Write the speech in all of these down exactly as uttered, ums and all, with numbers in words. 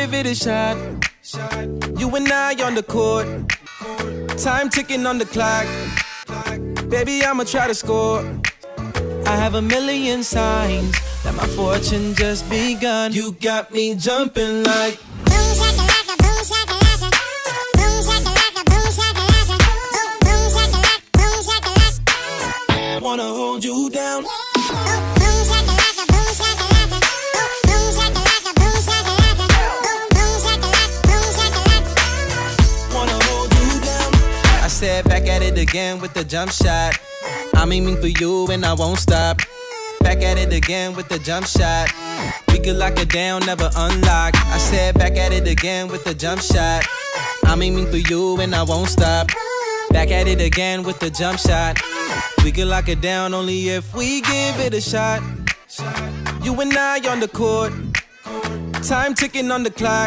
give it a shot. You and I on the court, time ticking on the clock. Baby, I'ma try to score. I have a million signs that my fortune just begun. You got me jumping like boom shakalaka, boom shakalaka, boom shakalaka, boom shakalaka, boom shakalaka, boom shakalaka. Wanna hold you down. Boom shakalaka, boom shakalaka, boom shakalaka, boom shakalaka, boom shakalaka, boom shakalaka. Wanna hold you down. I said back at it again with the jump shot. I'm aiming for you and I won't stop. Back at it again with the jump shot. We could lock it down, never unlock. I said back at it again with the jump shot. I'm aiming for you and I won't stop. Back at it again with the jump shot. We could lock it down only if we give it a shot. You and I on the court, time ticking on the clock.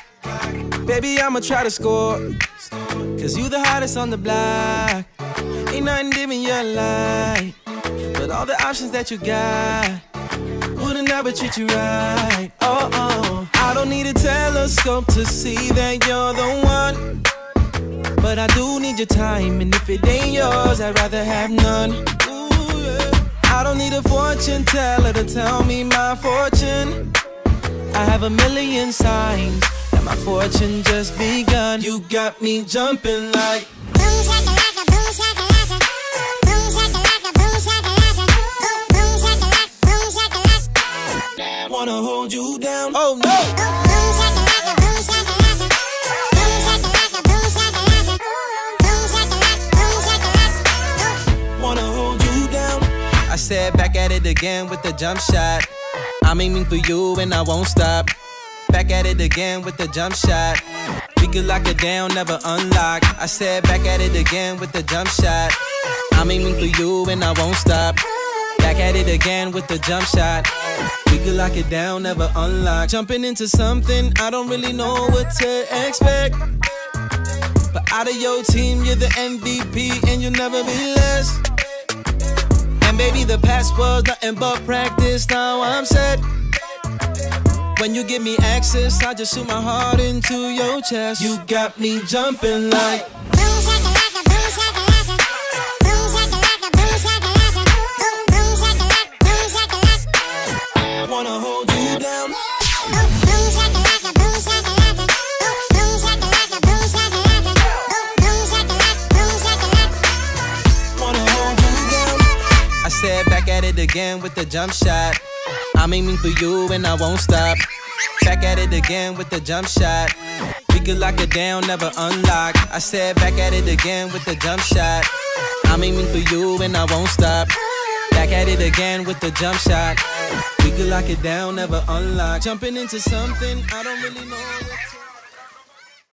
Baby, I'ma try to score, cause you the hottest on the block. Ain't nothing dimming your light, but all the options that you got wouldn't ever treat you right. Oh, oh. I don't need a telescope to see that you're the one, but I do need your time, and if it ain't yours, I'd rather have none. Ooh, yeah. I don't need a fortune teller to tell me my fortune. I have a million signs that my fortune just begun. You got me jumping like Boom shakalaka, boom shakalaka, boom shakalaka, boom shakalaka, boom shakalaka, boom shakalaka. wanna hold you down. Oh no! Boom shakalaka, boom shakalaka, boom shakalaka, boom shakalaka, boom shakalaka, boom shakalaka. Wanna hold you down. I said back at it again with the jump shot. I'm aiming for you and I won't stop. Back at it again with the jump shot. We could lock it down, never unlock. I said back at it again with the jump shot. I'm aiming for you and I won't stop. Back at it again with the jump shot. We could lock it down, never unlock. Jumping into something, I don't really know what to expect. But out of your team, you're the M V P and you'll never be less. And baby, the past was nothing but practice, now I'm set. When you give me access, I just shoot my heart into your chest. You got me jumping like Boom shakalaka, boom shakalaka, boom shakalaka, boom shakalaka, boom shakalaka, boom shakalaka. wanna hold you down. Boom shakalaka, boom shakalaka, boom shakalaka, boom shakalaka, boom shakalaka, boom shakalaka. Wanna hold you down. I said back at it again with the jump shot. I'm aiming for you and I won't stop. Back at it again with the jump shot. We could lock it down, never unlock. I said back at it again with the jump shot. I'm aiming for you and I won't stop. Back at it again with the jump shot. We could lock it down, never unlock. Jumping into something I don't really know what to